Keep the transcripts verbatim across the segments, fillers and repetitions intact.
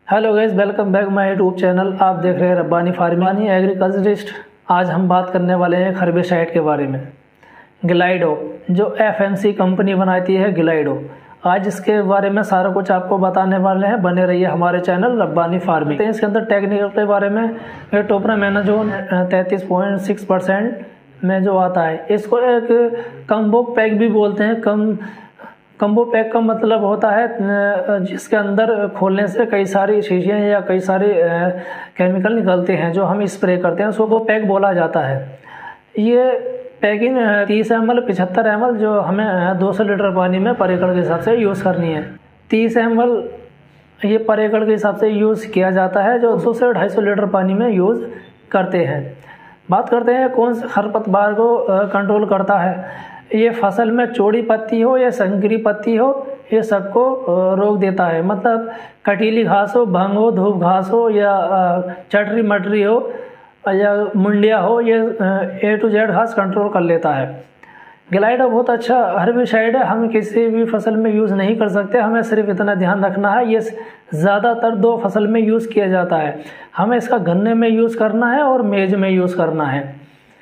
Hello guys, welcome back my YouTube channel. आप देख रहे हैं रब्बानी फार्मिंग एग्रीकल्चरिस्ट। आज हम बात करने वाले हैं हर्बिसाइड के बारे में। ग्लाइडो जो एफएमसी कंपनी बनाती है, ग्लाइडो। आज इसके बारे में सारा कुछ आपको बताने वाले हैं। बने रहिए हमारे चैनल रब्बानी फार्मिंग। इसके अंदर टेक्निकल के बारे में टोप्रामेनाजोन तैंतीस पॉइंट सिक्स परसेंट में जो आता है, इसको एक कम्बो पैक भी बोलते हैं। कम कम्बो पैक का मतलब होता है जिसके अंदर खोलने से कई सारी शीशियाँ या कई सारे केमिकल निकलते हैं जो हम स्प्रे करते हैं, उसको वो पैक बोला जाता है। ये पैकिंग तीस एम एल पचहत्तर एम एल जो हमें दो सौ लीटर पानी में पर एकड़ के हिसाब से यूज़ करनी है। तीस एम एल ये पर एकड़ के हिसाब से यूज़ किया जाता है, जो दो से ढाई सौ लीटर पानी में यूज़ करते हैं। बात करते हैं कौन से खरपतवार को कंट्रोल करता है। ये फसल में चौड़ी पत्ती हो या संकरी पत्ती हो, ये सबको रोक देता है। मतलब कटीली घास हो, भंग हो, धूप घास हो या चटरी मटरी हो या मुंडिया हो, ये ए टू जेड घास कंट्रोल कर लेता है। ग्लाइडो बहुत अच्छा हर्बिसाइड है। हम किसी भी फसल में यूज़ नहीं कर सकते। हमें सिर्फ इतना ध्यान रखना है, ये ज़्यादातर दो फसल में यूज़ किया जाता है। हमें इसका गन्ने में यूज़ करना है और मेज में यूज़ करना है।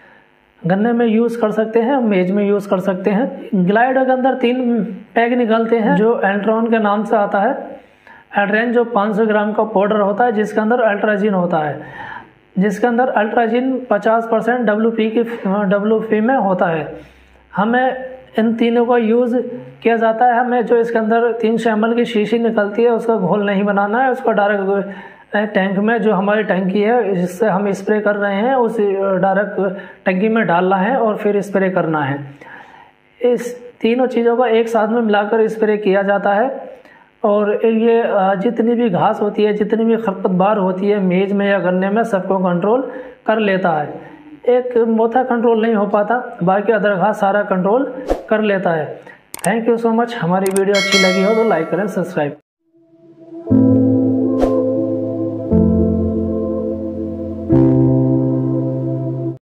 गन्ने में यूज़ कर सकते हैं, मेज में यूज़ कर सकते हैं। ग्लाइडो के अंदर तीन पैक निकलते हैं जो एल्ट्रॉन के नाम से आता है। एल्ट्रेन जो पाँच सौ ग्राम का पाउडर होता है, जिसके अंदर अल्ट्राजिन होता है, जिसके अंदर अल्ट्राजिन पचास परसेंट डब्ल्यू पी की डब्ल्यू पी में होता है। हमें इन तीनों का यूज़ किया जाता है। हमें जो इसके अंदर तीन सौ एम एल की शीशी निकलती है, उसका घोल नहीं बनाना है। उसको डायरेक्ट टैंक में, जो हमारी टंकी है जिससे हम स्प्रे कर रहे हैं, उस डायरेक्ट टंकी में डालना है और फिर स्प्रे करना है। इस तीनों चीज़ों को एक साथ में मिलाकर स्प्रे किया जाता है। और ये जितनी भी घास होती है, जितनी भी खरपतवार होती है मेज में या गन्ने में, सबको कंट्रोल कर लेता है। एक मोथा कंट्रोल नहीं हो पाता, बाकी अदर घास सारा कंट्रोल कर लेता है। Thank you so much. हमारी वीडियो अच्छी लगी हो तो लाइक करें, सब्सक्राइब।